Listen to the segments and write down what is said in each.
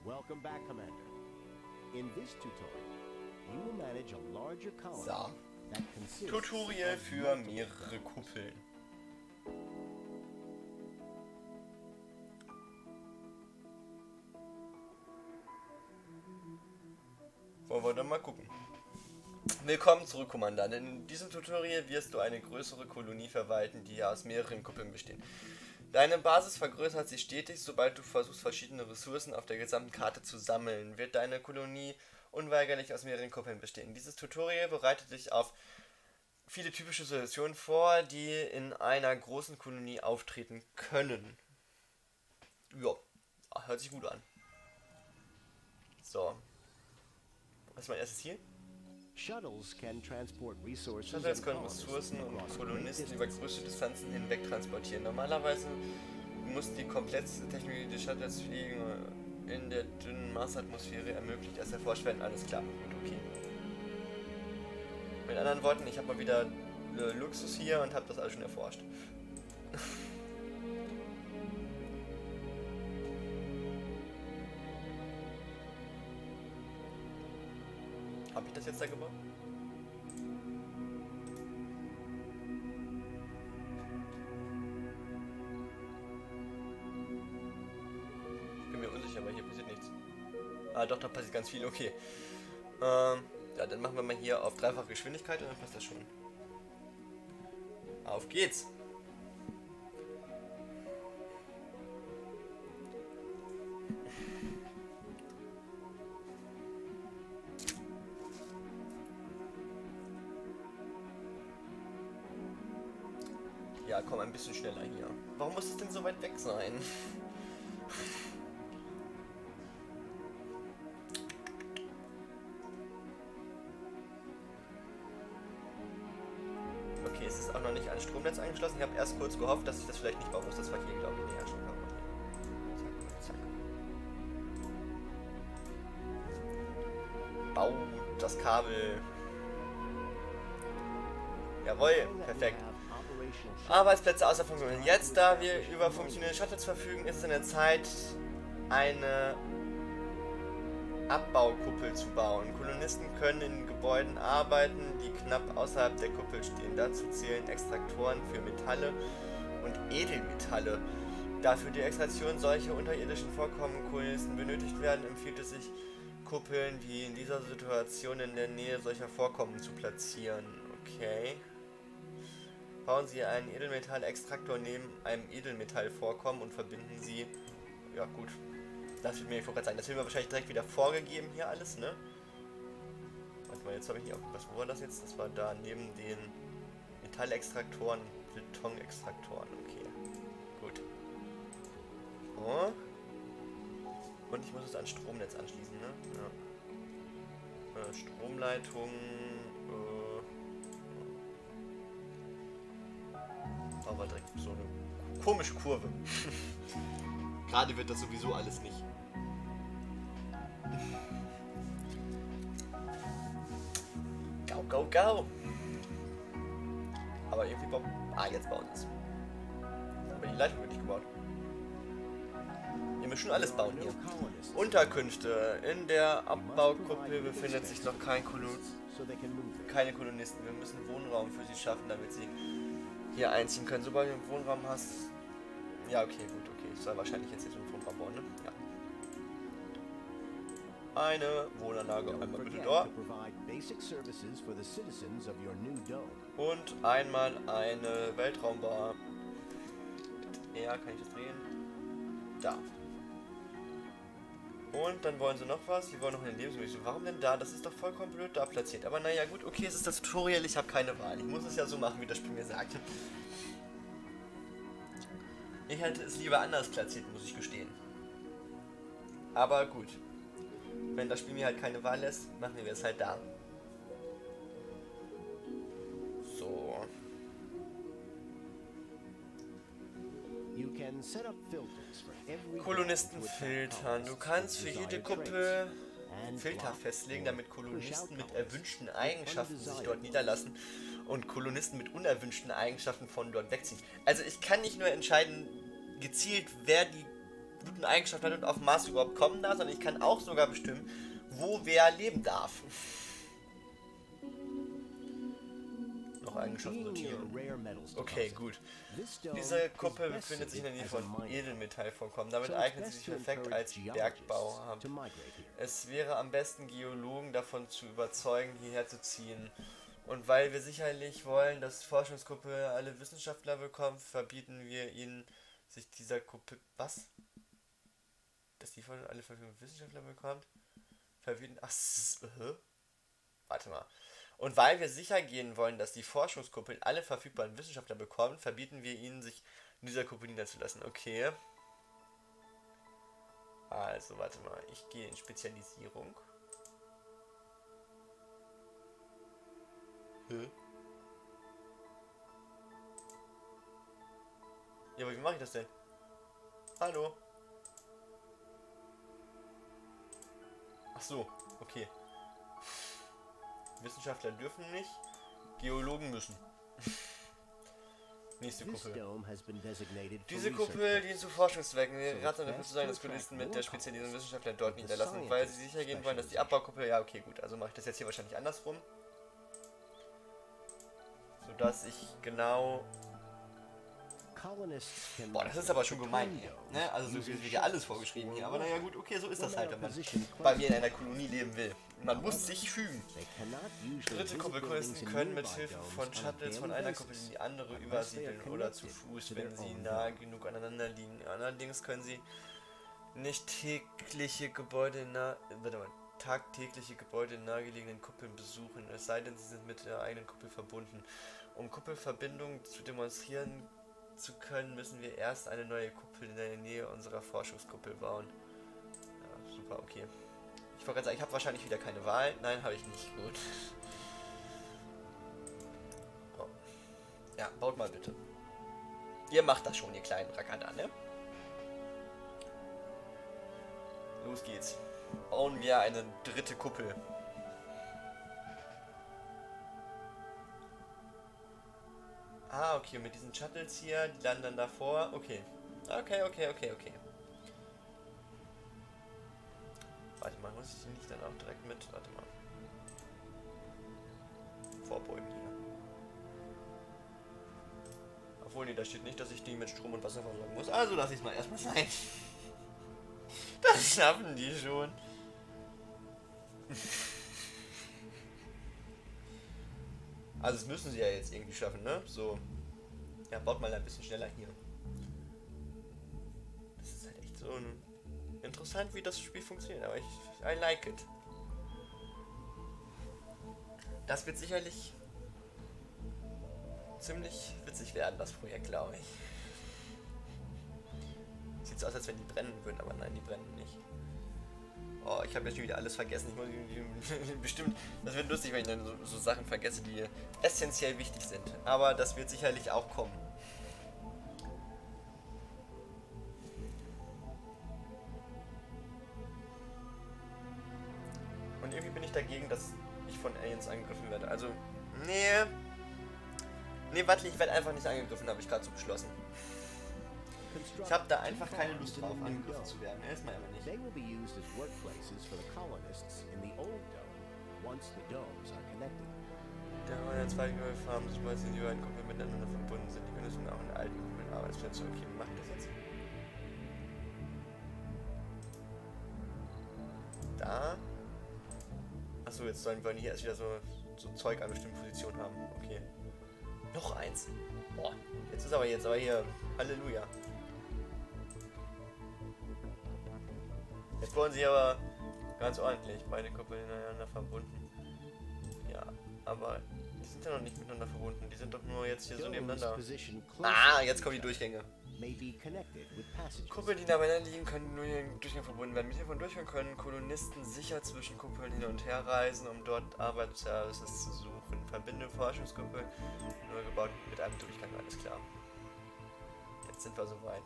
Welcome back, Commander. In this tutorial, you will manage a larger colony So. that consists Tutorial of für multiple mehrere Kuppeln. Wollen wir dann mal gucken. Willkommen zurück, Kommandant. In diesem Tutorial wirst du eine größere Kolonie verwalten, die aus mehreren Kuppeln besteht. Deine Basis vergrößert sich stetig, sobald du versuchst, verschiedene Ressourcen auf der gesamten Karte zu sammeln, wird deine Kolonie unweigerlich aus mehreren Kuppeln bestehen. Dieses Tutorial bereitet dich auf viele typische Situationen vor, die in einer großen Kolonie auftreten können. Ja, hört sich gut an. So. Was ist mein erstes Ziel? Shuttles can transport resources Shuttles and können colonists Ressourcen und across Kolonisten great über distances. größere Distanzen hinweg transportieren. Normalerweise muss die komplette Technologie des Shuttles fliegen in der dünnen Marsatmosphäre ermöglicht erst erforscht werden. Alles klar, gut, okay. Mit anderen Worten, ich habe mal wieder Luxus hier und habe das alles schon erforscht. Habe ich das jetzt da gebaut? Ich bin mir unsicher, aber hier passiert nichts. Ah doch, da passiert ganz viel, okay. Ja, dann machen wir mal hier auf dreifache Geschwindigkeit und dann passt das schon. Auf geht's! Ja, komm, ein bisschen schneller hier. Warum muss es denn so weit weg sein? Okay, es ist auch noch nicht an Stromnetz angeschlossen. Ich habe erst kurz gehofft, dass ich das vielleicht nicht bauen muss. Das war hier, glaube ich. Nee, ja, schon kaputt. Zack, zack. Bau das Kabel. Jawohl, perfekt. Arbeitsplätze außer Funktion. Jetzt, da wir über funktionierende Shuttles verfügen, ist es an der Zeit, eine Abbaukuppel zu bauen. Kolonisten können in Gebäuden arbeiten, die knapp außerhalb der Kuppel stehen. Dazu zählen Extraktoren für Metalle und Edelmetalle. Da für die Extraktion solcher unterirdischen Vorkommen Kolonisten benötigt werden, empfiehlt es sich, Kuppeln wie in dieser Situation in der Nähe solcher Vorkommen zu platzieren. Okay. Bauen Sie einen Edelmetallextraktor neben einem Edelmetallvorkommen und verbinden Sie... Ja gut, das wird mir gerade sagen. Das wird mir wahrscheinlich direkt wieder vorgegeben hier alles, ne? Warte mal, jetzt habe ich nicht aufgepasst. Wo war das jetzt? Das war da neben den Metallextraktoren und Betonextraktoren. Okay, gut. So. Und ich muss es an Stromnetz anschließen, ne? Ja. Stromleitung... Aber direkt so eine komische Kurve. Gerade wird das sowieso alles nicht. Go, go, go! Aber irgendwie bauen... Ah, jetzt bauen sie es. Aber die Leitung wird nicht gebaut. Wir müssen alles bauen hier. Unterkünfte. In der Abbaukuppel befindet sich noch keine Kolonisten. Wir müssen Wohnraum für sie schaffen, damit sie hier einziehen können. Sobald du einen Wohnraum hast... Ja, okay, gut, okay. Ich soll wahrscheinlich jetzt einen Wohnraum bauen, ne? Ja. Eine Wohnanlage, einmal bitte da. Und einmal eine Weltraumbar. Ja, kann ich das drehen? Da. Und dann wollen sie noch was. Sie wollen noch eine Lebensmittel. Warum denn da? Das ist doch vollkommen blöd da platziert. Aber naja, gut, okay, es ist das Tutorial. Ich habe keine Wahl. Ich muss es ja so machen, wie das Spiel mir sagt. Ich hätte es lieber anders platziert, muss ich gestehen. Aber gut. Wenn das Spiel mir halt keine Wahl lässt, machen wir es halt da. So. Kolonisten filtern. Du kannst für jede Kuppel Filter festlegen, damit Kolonisten mit erwünschten Eigenschaften sich dort niederlassen und Kolonisten mit unerwünschten Eigenschaften von dort wegziehen. Also ich kann nicht nur entscheiden, gezielt, wer die guten Eigenschaften hat und auf Mars überhaupt kommen darf, sondern ich kann auch sogar bestimmen, wo wer leben darf. Noch Eigenschaften notieren. Okay, gut. Diese Kuppel befindet sich in der Nähe von Edelmetallvorkommen. Damit eignet sie sich perfekt als Bergbau. Es wäre am besten, Geologen davon zu überzeugen, hierher zu ziehen. Und weil wir sicherlich wollen, dass Forschungsgruppe alle Wissenschaftler bekommt, verbieten wir ihnen, sich dieser Kuppel... Was? Dass die von alle Wissenschaftler bekommt? Verbieten... Ach, warte mal. Und weil wir sicher gehen wollen, dass die Forschungskuppel alle verfügbaren Wissenschaftler bekommt, verbieten wir ihnen, sich in dieser Kuppel niederzulassen. Okay. Also, warte mal. Ich gehe in Spezialisierung. Ja, aber wie mache ich das denn? Hallo? Ach so, okay. Wissenschaftler dürfen nicht, Geologen müssen. Nächste Kuppel. Diese Kuppel dient zu Forschungszwecken. Wir raten dafür zu sagen, dass Kolonisten mit der Spezialisierung Wissenschaftler dort niederlassen, weil sie sicher gehen wollen, dass die Abbaukuppel... Ja, okay, gut. Also mache ich das jetzt hier wahrscheinlich andersrum. Sodass ich genau... Boah, das ist aber schon gemein hier, ne? Also so wird ja alles vorgeschrieben hier. Aber naja gut, okay, so ist das halt, wenn man bei mir in einer Kolonie leben will. Man muss sich fügen. Dritte Kuppelkolonisten können mit Hilfe von Shuttles von einer Kuppel in die andere übersiedeln oder zu Fuß, wenn sie nah genug aneinander liegen. Allerdings können sie nicht tagtägliche Gebäude in nahegelegenen Kuppeln besuchen, es sei denn, sie sind mit der eigenen Kuppel verbunden. Um Kuppelverbindungen zu demonstrieren zu können, müssen wir erst eine neue Kuppel in der Nähe unserer Forschungskuppel bauen. Ja, super, okay. Ich wollte gerade sagen, ich habe wahrscheinlich wieder keine Wahl. Nein, habe ich nicht. Gut. Oh. Ja, baut mal bitte. Ihr macht das schon, ihr kleinen Racker da, ne? Los geht's. Bauen wir eine dritte Kuppel. Ah, okay, mit diesen Shuttles hier, die landen dann davor. Okay. Okay. Warte mal, muss ich die nicht dann auch direkt mit? Warte mal. Vorbeugen hier. Obwohl, nee, da steht nicht, dass ich die mit Strom und Wasser versorgen muss. Also lasse ich es mal erstmal sein. Das schaffen die schon. Also das müssen sie ja jetzt irgendwie schaffen, ne? So. Ja, baut mal ein bisschen schneller hier. Das ist halt echt so interessant, wie das Spiel funktioniert, aber I like it. Das wird sicherlich ziemlich witzig werden, das Projekt, glaube ich. Sieht so aus, als wenn die brennen würden, aber nein, die brennen nicht. Oh, ich habe jetzt schon wieder alles vergessen. Ich muss bestimmt, das wird lustig, wenn ich dann so Sachen vergesse, die essentiell wichtig sind. Aber das wird sicherlich auch kommen. Und irgendwie bin ich dagegen, dass ich von Aliens angegriffen werde. Also, nee, warte, ich werde einfach nicht angegriffen, habe ich gerade so beschlossen. Ich habe da einfach keine Lust drauf, angegriffen zu werden. Erstmal aber nicht. They will be used as workplaces for the colonists in the old dome once the domes are connected. Da waren zwei Farmen, sobald sie die beiden Kuppeln miteinander verbunden sind. Die können auch in alten Kuppeln Arbeitsplätze. Okay, wir machen das jetzt. Da. Achso, jetzt wollen die hier erst wieder so Zeug an bestimmten Positionen haben. Okay. Noch eins. Boah. Jetzt aber hier. Halleluja. Jetzt wollen sie aber ganz ordentlich beide Kuppeln ineinander verbunden. Ja, aber die sind ja noch nicht miteinander verbunden. Die sind doch nur jetzt hier so nebeneinander. Ah, jetzt kommen die Durchgänge. Kuppeln, die nebeneinander liegen, können nur in den Durchgang verbunden werden. Mit Hilfe von Durchgang können Kolonisten sicher zwischen Kuppeln hin und her reisen, um dort Arbeitsservices zu suchen. Verbinde Forschungskuppel, nur gebaut mit einem Durchgang, alles klar. Jetzt sind wir soweit.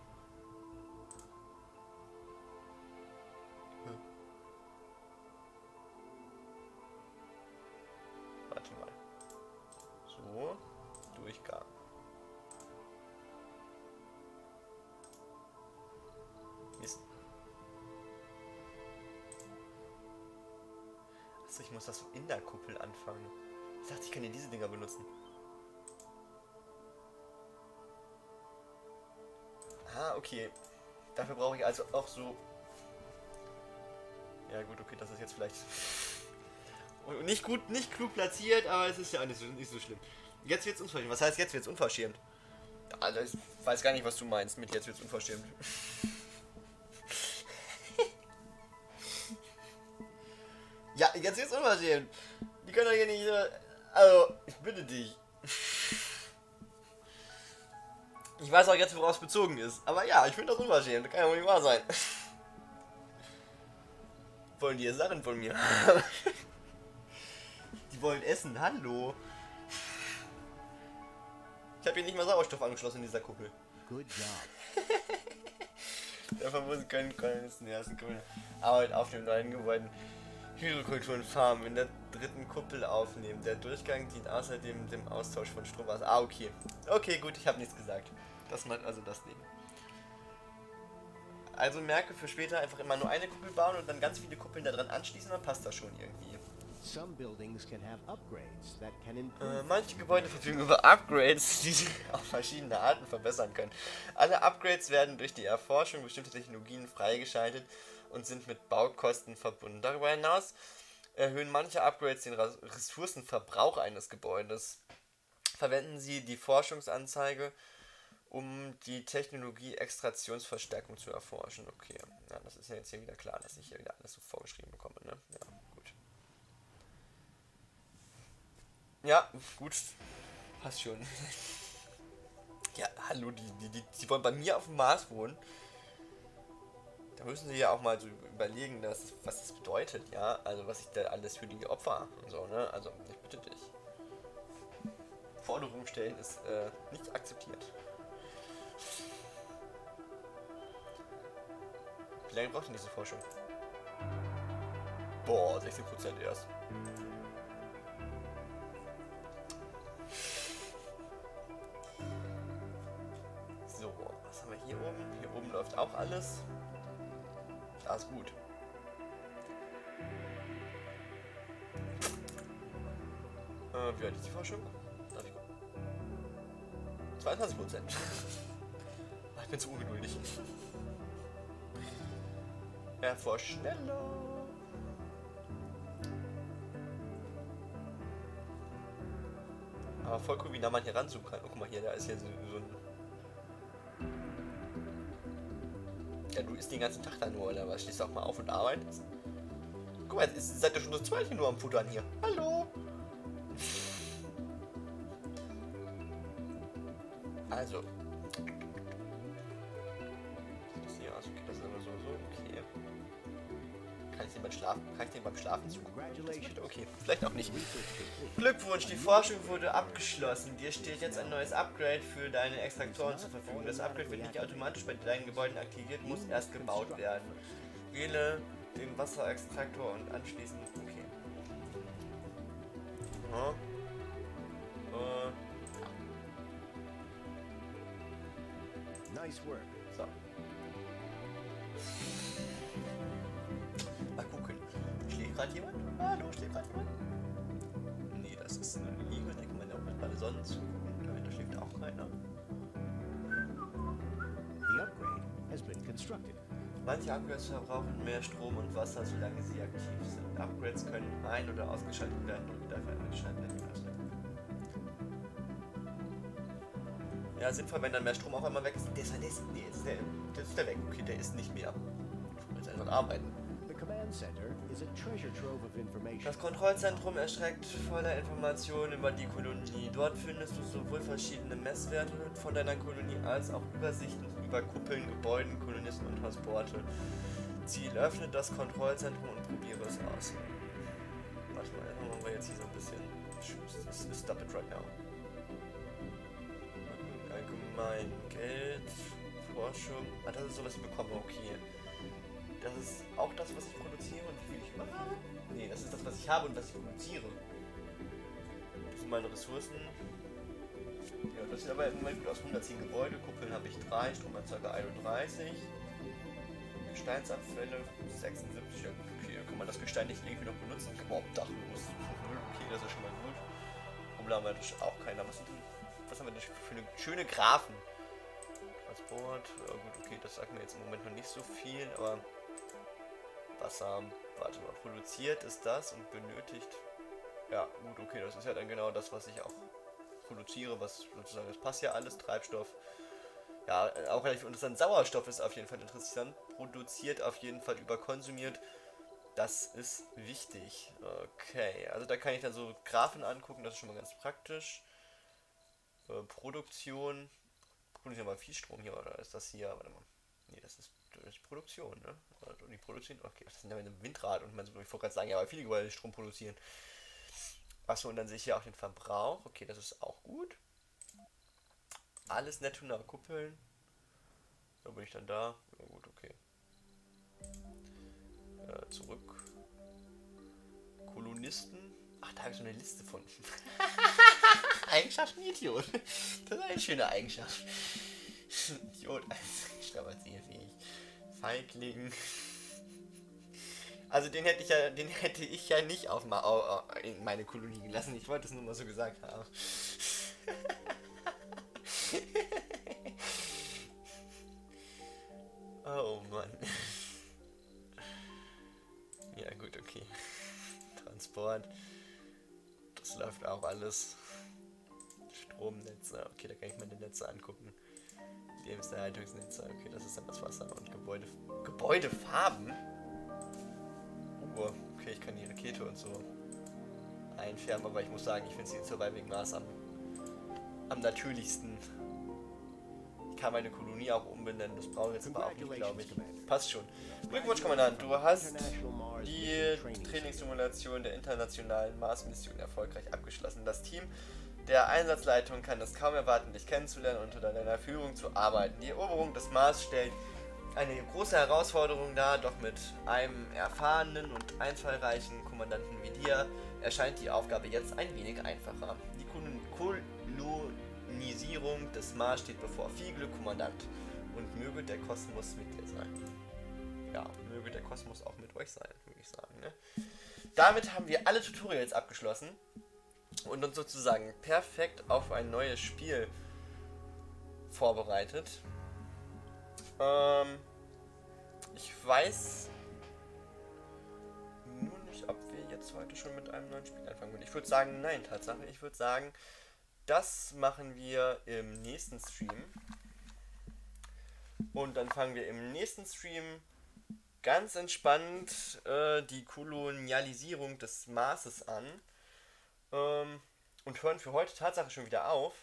Warte mal. So, Durchgang. Achso, ich muss das so in der Kuppel anfangen. Ich dachte, ich kann hier diese Dinger benutzen. Ah, okay. Dafür brauche ich also auch so... Ja gut, okay, das ist jetzt vielleicht... nicht klug platziert, aber es ist ja nicht so schlimm. Jetzt wird's unverschämt. Was heißt jetzt wird's unverschämt? Also ich weiß gar nicht, was du meinst mit jetzt wird's unverschämt. Ja, jetzt wird's unverschämt. Die können doch hier nicht... Also, ich bitte dich. Ich weiß auch jetzt, woraus es bezogen ist. Aber ja, ich finde das unverschämt. Das kann ja wohl nicht wahr sein. Wollen die Sachen von mir? Die wollen essen. Hallo. Ich habe hier nicht mal Sauerstoff angeschlossen in dieser Kuppel. Good job. Davon muss ich können Arbeit auf dem neuen Gebäude Hydrokultur und Farmen in der dritten Kuppel aufnehmen. Der Durchgang dient außerdem dem Austausch von Stromwasser. Ah, okay. Okay, gut, ich habe nichts gesagt. Das macht also das Ding. Also merke für später einfach immer nur eine Kuppel bauen und dann ganz viele Kuppeln da dran anschließen, dann passt das schon irgendwie. Some buildings can have upgrades that can improve. Manche Gebäude verfügen über Upgrades, die sie auf verschiedene Arten verbessern können. Alle Upgrades werden durch die Erforschung bestimmter Technologien freigeschaltet und sind mit Baukosten verbunden. Darüber hinaus erhöhen manche Upgrades den Ressourcenverbrauch eines Gebäudes. Verwenden Sie die Forschungsanzeige, um die Technologie-Extraktionsverstärkung zu erforschen. Okay, ja, das ist ja jetzt hier wieder klar, dass ich hier wieder alles so vorgeschrieben bekomme, ne? Ja, gut. Ja, gut. Passt schon. Ja, hallo, die wollen bei mir auf dem Mars wohnen. Da müssen sie ja auch mal so überlegen, was das bedeutet, ja. Also, was ich da alles für die Opfer und so, ne. Also, ich bitte dich. Forderungen stellen ist nicht akzeptiert. Wie lange braucht denn diese Forschung? Boah, 16% erst. So, was haben wir hier oben? Hier oben läuft auch alles. Da ist gut. Wie alt ist die Forschung? 22%. Ich bin zu ungeduldig. Erforsch schneller. Aber voll cool, wie nah man hier ranzoomen kann. Oh, guck mal hier, da ist hier so ein... Ja, du isst den ganzen Tag da nur, oder was? Stehst du auch mal auf und arbeitest? Guck mal, jetzt seid ihr schon das zweite nur am Futtern hier. Hallo! Also. Das hier aus, okay, das ist immer so, okay. Kann ich den beim Schlafen zugucken? Okay, vielleicht auch nicht. Glückwunsch, die Forschung wurde abgeschlossen. Dir steht jetzt ein neues Upgrade für deine Extraktoren zur Verfügung. Das Upgrade wird nicht automatisch bei deinen Gebäuden aktiviert, muss erst gebaut werden. Wähle den Wasserextraktor und anschließend... Okay. Aha. Nice work. So. Mal gucken. Schläft gerade jemand? Hallo, schläft gerade jemand? Nee, das ist eine Liege. Da kann man ja auch mit bei der Sonne zugucken. Da schläft auch keiner. The upgrade has been constructed. Manche Upgrades verbrauchen mehr Strom und Wasser, solange sie aktiv sind. Upgrades können ein- oder ausgeschaltet werden und wieder eingeschaltet werden. Ja, sinnvoll, wenn dann mehr Strom auf einmal weg ist. Der ist verlässt. Nee, der ist der weg. Okay, der ist nicht mehr. Ich muss jetzt einfach arbeiten. The command center is a treasure trove of information. Das Kontrollzentrum erstreckt voller Informationen über die Kolonie. Dort findest du sowohl verschiedene Messwerte von deiner Kolonie als auch Übersichten über Kuppeln, Gebäuden, Kolonisten und Transporte. Ziel: öffne das Kontrollzentrum und probiere es aus. Warte mal, dann machen wir jetzt hier so ein bisschen. Stop it right now. Allgemein Geld, Forschung. Ah, das ist so, was ich bekomme, okay. Das ist auch das, was ich produziere und wie viel ich mache? Nee, das ist das, was ich habe und was ich produziere. Das sind meine Ressourcen. Ja, das sieht aber im Moment gut aus. 110 Gebäude, Kuppeln habe ich 3, Stromerzeuger 31. Gesteinsabfälle 76, ja gut, okay, dann kann man das Gestein nicht irgendwie noch benutzen. Aber obdachlos, okay, das ist schon mal gut. Problematisch auch keiner. Was haben wir denn für eine schöne Graphen? Transport, ja gut, okay, das sagt mir jetzt im Moment noch nicht so viel, aber Wasser, warte mal, produziert ist das und benötigt, ja gut, okay, das ist ja dann genau das, was ich auch produziere, was sozusagen, das passt ja alles, Treibstoff, ja, auch relativ interessant, Sauerstoff ist auf jeden Fall interessant, produziert auf jeden Fall, überkonsumiert, das ist wichtig, okay, also da kann ich dann so Graphen angucken, das ist schon mal ganz praktisch, Produktion mal viel Strom hier, oder ist das hier, warte mal, nee, das ist Produktion, ne, also die produzieren, okay, das sind ja ein Windrad und man so, ich wollte gerade sagen, ja, aber viele Gebäude Strom produzieren. Achso, und dann sehe ich hier auch den Verbrauch, okay, das ist auch gut. Alles netto nach Kuppeln, da bin ich dann da, ja gut, okay. Zurück. Kolonisten, ach, da habe ich so eine Liste von. Eigenschaften, Idiot. Das ist eine schöne Eigenschaft. Idiot, strapazierfähig. Feigling. Also den hätte ich ja nicht in meine Kolonie gelassen. Ich wollte es nur mal so gesagt haben. Oh Mann. Ja gut, okay. Transport. Das läuft auch alles. Stromnetze, okay, da kann ich mir die Netze angucken. Lebenserhaltungsnetze, okay, das ist dann das Wasser und Gebäudefarben. Okay, ich kann die Rakete und so einfärben, aber ich muss sagen, ich finde sie in Surviving Mars am natürlichsten. Ich kann meine Kolonie auch umbenennen, das brauche ich jetzt aber auch nicht, glaube ich. Passt schon. Glückwunsch, Kommandant, du hast die Trainingssimulation der internationalen Mars-Mission erfolgreich abgeschlossen. Das Team der Einsatzleitung kann es kaum erwarten, dich kennenzulernen und unter deiner Führung zu arbeiten. Die Eroberung des Mars stellt eine große Herausforderung dar, doch mit einem erfahrenen und einfallreichen Kommandanten wie dir erscheint die Aufgabe jetzt ein wenig einfacher. Die Kolonisierung des Mars steht bevor. Viel Glück, Kommandant. Und möge der Kosmos mit dir sein. Ja, möge der Kosmos auch mit euch sein, würde ich sagen. Ne? Damit haben wir alle Tutorials abgeschlossen und uns sozusagen perfekt auf ein neues Spiel vorbereitet. Ich weiß nur nicht, ob wir jetzt heute schon mit einem neuen Spiel anfangen würden. Ich würde sagen, nein, Tatsache. Ich würde sagen, das machen wir im nächsten Stream. Und dann fangen wir im nächsten Stream ganz entspannt die Kolonialisierung des Marses an. Und hören für heute Tatsache schon wieder auf.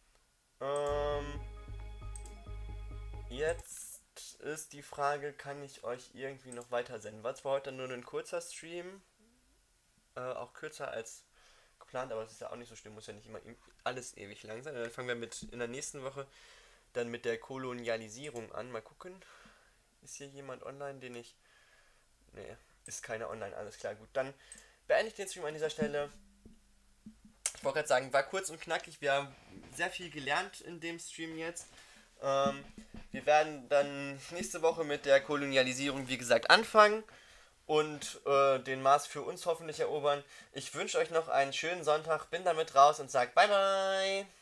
Jetzt ist die Frage, kann ich euch irgendwie noch weiter senden? War zwar heute nur ein kurzer Stream, auch kürzer als geplant, aber das ist ja auch nicht so schlimm, muss ja nicht immer alles ewig lang sein. Dann fangen wir in der nächsten Woche dann mit der Kolonialisierung an. Mal gucken, ist hier jemand online, den ich... Nee, ist keiner online, alles klar, gut. Dann beende ich den Stream an dieser Stelle. Ich wollte gerade sagen, war kurz und knackig, wir haben sehr viel gelernt in dem Stream jetzt. Wir werden dann nächste Woche mit der Kolonialisierung, wie gesagt, anfangen und den Mars für uns hoffentlich erobern. Ich wünsche euch noch einen schönen Sonntag, bin damit raus und sage bye bye!